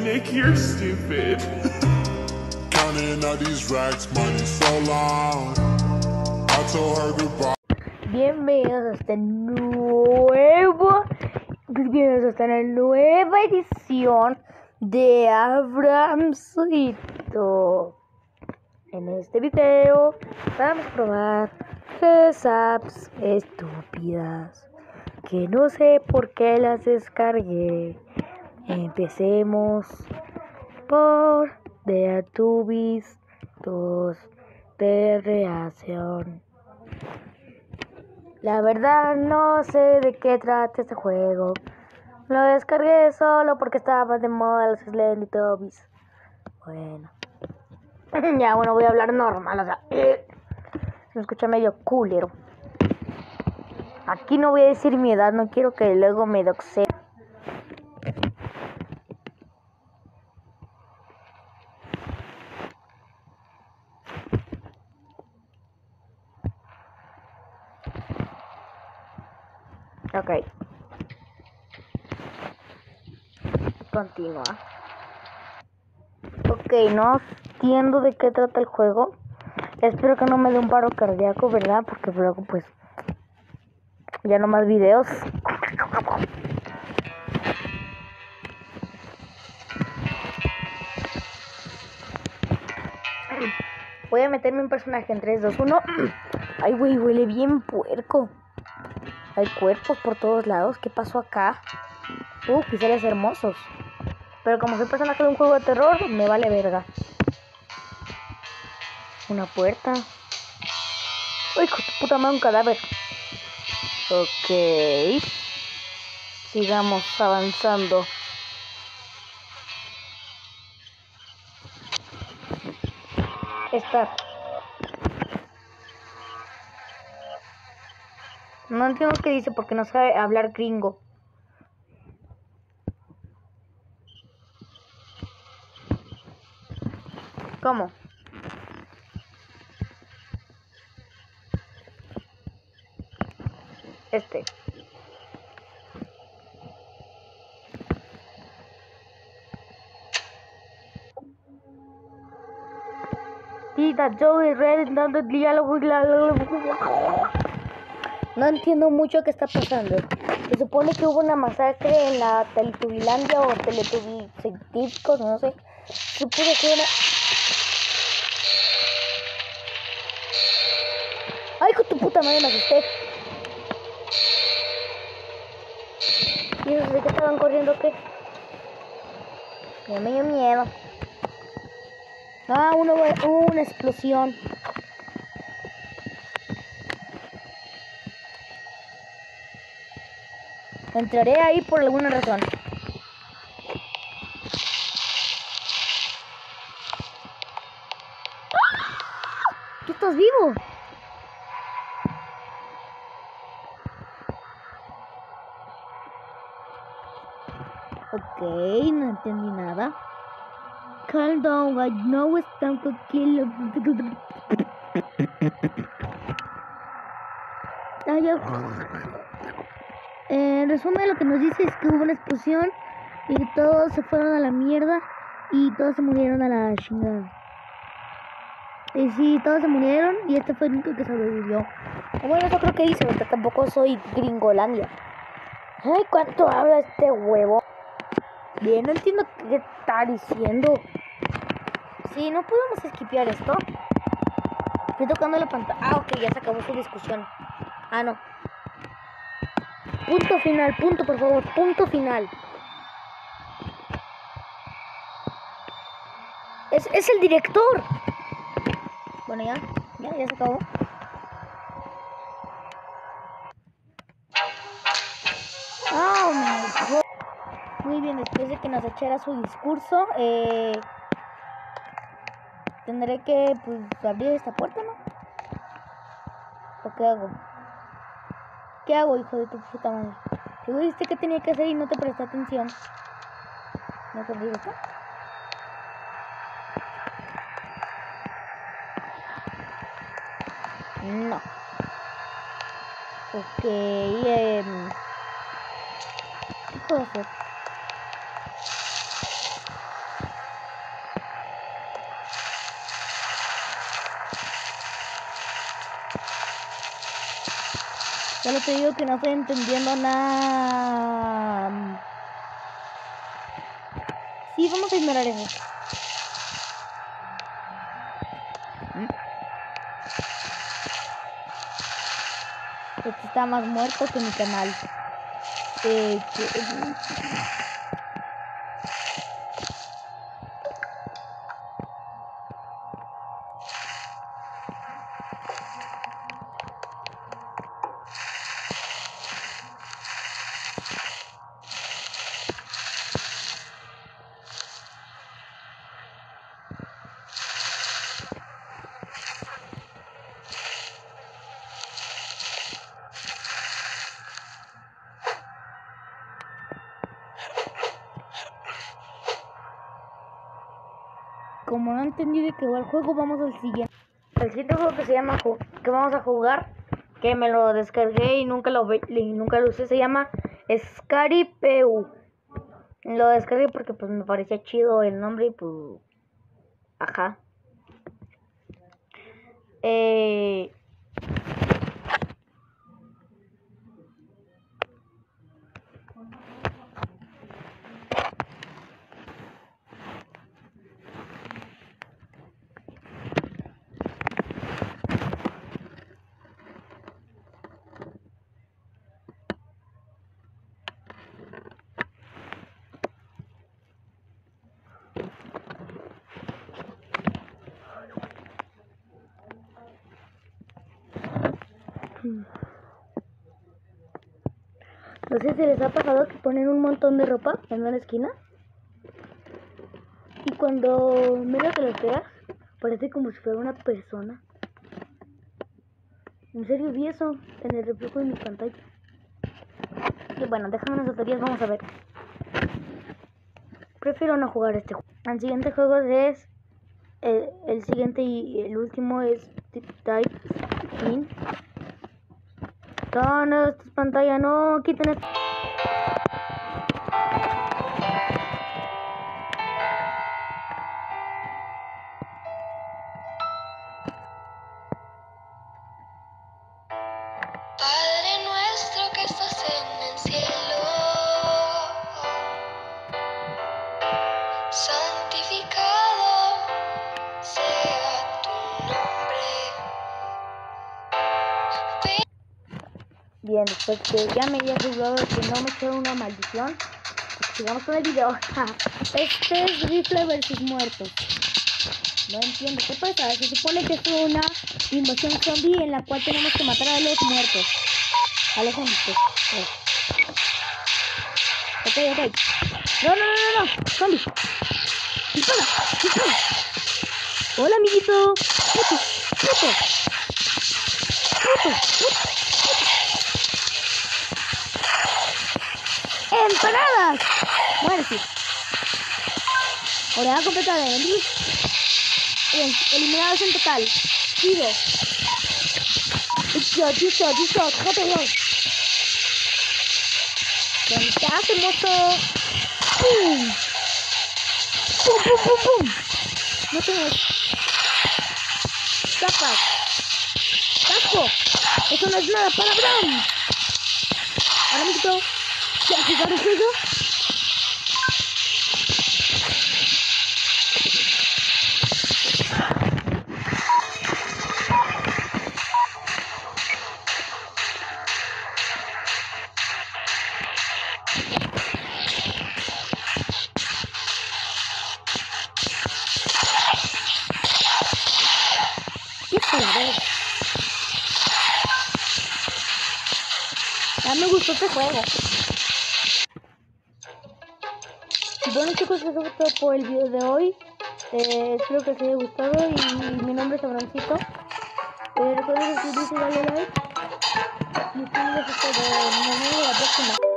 Nick, you're stupid. Counting all these racks, money so long. I told her goodbye. Bienvenidos a esta nueva edición de Abramcito. En este video vamos a probar 3 apps estúpidas que no sé por qué las descargué. Empecemos por Teletubbies 2 de reacción. La verdad no sé de qué trata este juego. Lo descargué solo porque estaba de moda los Teletubbies. Bueno. Ya, bueno, voy a hablar normal, o sea, se me escucha medio culero. Aquí no voy a decir mi edad, no quiero que luego me doxeen. Ok. Continúa. Ok, no entiendo de qué trata el juego. Espero que no me dé un paro cardíaco, ¿verdad? Porque luego pues ya no más videos. Voy a meterme un personaje en 3, 2, 1. Ay, güey, huele bien puerco. Hay cuerpos por todos lados. ¿Qué pasó acá? Quizás hermosos. Pero como soy personaje de un juego de terror, me vale verga. Una puerta. ¡Ay, hijo de puta madre, un cadáver! Ok. Sigamos avanzando. Esta. No entiendo qué dice porque no sabe hablar gringo. ¿Cómo? Este. Tita Joey Red dando diálogo. No entiendo mucho qué está pasando. Se supone que hubo una masacre en la Teletubbilandia o Teletubbies científicos, no sé. Se supone que una... ¡Ay, con tu puta madre, me asusté! ¿Y eso de qué estaban corriendo qué? Ya me dio miedo. Ah, hubo una explosión. Entraré ahí por alguna razón. ¿Tú estás vivo? Ok, no entendí nada. Calm down, I know it's time to kill. En resumen, lo que nos dice es que hubo una explosión y todos se fueron a la mierda y todos se murieron a la chingada. Y sí, todos se murieron y este fue el único que sobrevivió. Bueno, eso creo que dice, porque tampoco soy Gringolandia. Ay, ¿cuánto habla este huevo? Bien, no entiendo qué está diciendo. Sí, no podemos esquipear esto. Estoy tocando la pantalla. Ah, ok, ya se acabó su discusión. Ah, no. Punto final, punto, por favor, punto final. Es el director. Bueno, ya se acabó. Oh my God. Muy bien, después de que nos echara su discurso, tendré que pues abrir esta puerta, ¿no? ¿O qué hago? ¿Qué hago, hijo de tu puta madre? Tú dijiste que tenía que hacer y no te presté atención. ¿No te digo esto? No. Ok, ¿qué puedo hacer? Solo te digo que no estoy entendiendo nada. Sí, vamos a ignorar eso. Este está más muerto que mi canal. Como no entendí de qué va el juego, vamos al siguiente. El siguiente juego que se llama que vamos a jugar, que me lo descargué y nunca lo usé, se llama Scary PU. Lo descargué porque pues me parecía chido el nombre y pues ajá. No sé si les ha pasado que ponen un montón de ropa en una esquina y cuando menos te lo esperas parece como si fuera una persona. En serio vi eso en el reflejo de mi pantalla. Y bueno, déjame unas tonterías, vamos a ver. Prefiero no jugar este juego. El siguiente juego es el siguiente y el último es Type In. No, esta es pantalla, no, quiten esto. Padre nuestro que estás en el cielo, santificado sea tu nombre. Bien, después que ya me había jugado que no me echó una maldición, sigamos con el video. Este es rifle versus muertos. No entiendo qué pasa. Se supone que es una invasión zombie en la cual tenemos que matar a los muertos. A los zombies. Ok. No. Zombies. Dispara. Hola, amiguito. Puto. ¡Empanadas! Muerte. Oleada completada de enemigos. Eliminados en total. Sigo. Dicho. ¿Dónde estás, hermoso? ¡Pum! ¡Pum! No tengo. Capas. ¡Casco! Eso no es nada para Brown. Ahora me quito. ¿Quieres jugar el juego? Ya me gustó este juego. Bueno, chicos, eso fue todo por el video de hoy. Espero que les haya gustado y mi nombre es Abrancito. Recuerden suscribirse y darle like. Y nos vemos hasta la próxima.